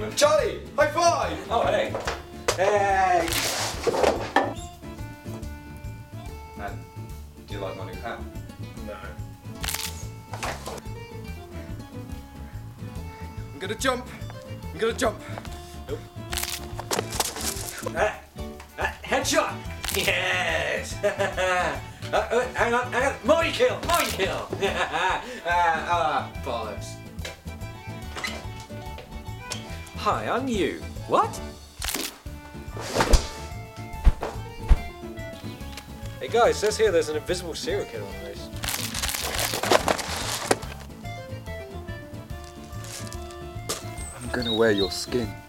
argument. Charlie, high five! Oh, hey. Hey! And do you like my new hat? No. I'm gonna jump. I'm gonna jump. Nope. Headshot! Yes! Hang on. My kill! Bollocks. Hi, I'm you. What? Hey guys, it says here there's an invisible serial killer on this. I'm gonna wear your skin.